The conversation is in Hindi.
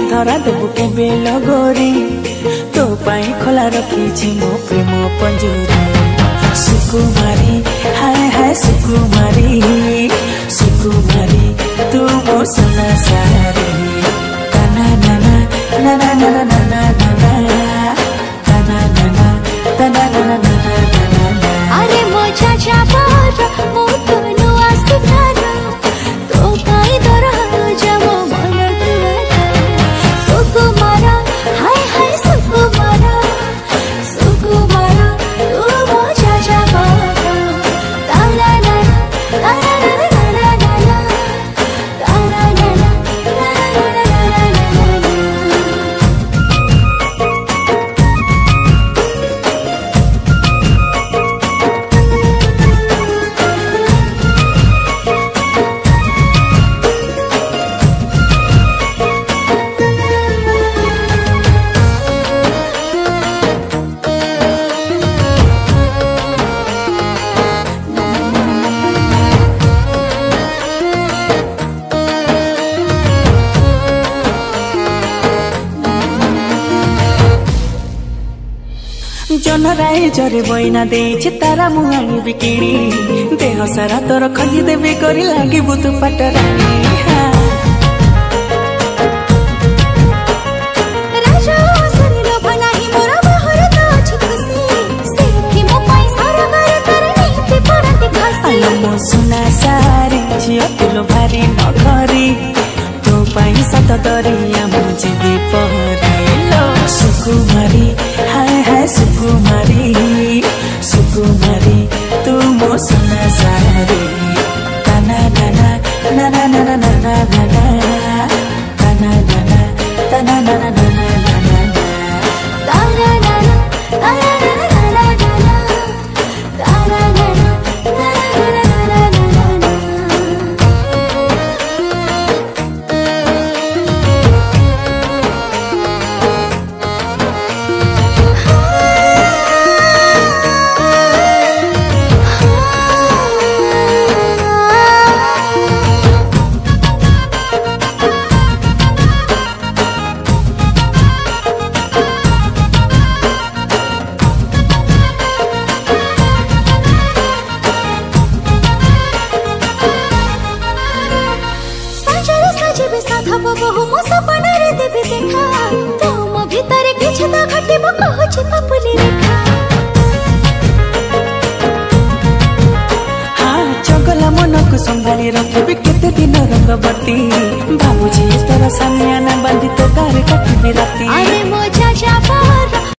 धरा देबु केबे लगोरी तो पाई खोला रखी मो प्रेम पंजूरी सुकुमारी हाय हाय सुकुमारी सुकुमारी तू मो सोना सारी तना नाना नाना नाना नाना नाना तना नाना तना नाना नाना अरे मोजा जाबार मो तनु आस्तिकारा तो काई दरा जमो मन दुआरा सुकुमारा हाय हाय सुकुमारा सुकुमारा तू मोजा जाबार तारा नाना तारा नाना नाना तारा नाना तारा नाना जनराई जरे बइना देछि तारा मुहानी बिकिनी देह सारा तोर खली देबे करी लागी बुतु पटरानी राजा शरीर बनाही मोरा बाहर तो अछि खुशी सेठी मो पैसा रगर करनी ते पड़ते खासी आलो मो सुना सारी झियो तुलो भारी नखरी तो पैसा तो दरिया मुझे भी पहरेलो सुकुमारी हाय हाय सुकुमारी सुकुमारी तू मो सोना सारी तना नाना नाना नाना नाना नाना तना नाना तना नाना नाना नाना तारा नाना तारा नाना नाना तारा नाना तारा नाना सजबे साधा बहु मो सपना रे देबे देखा तो मो भीतर किछ तो घटे मो कहछि पपुली रेखा हाँ चगला मन को संभाली रखबे केते दिन रंगवती बाबूजी तोरा सामने ना बांधी तो गारे कटबे राती अरे मोजा जाबा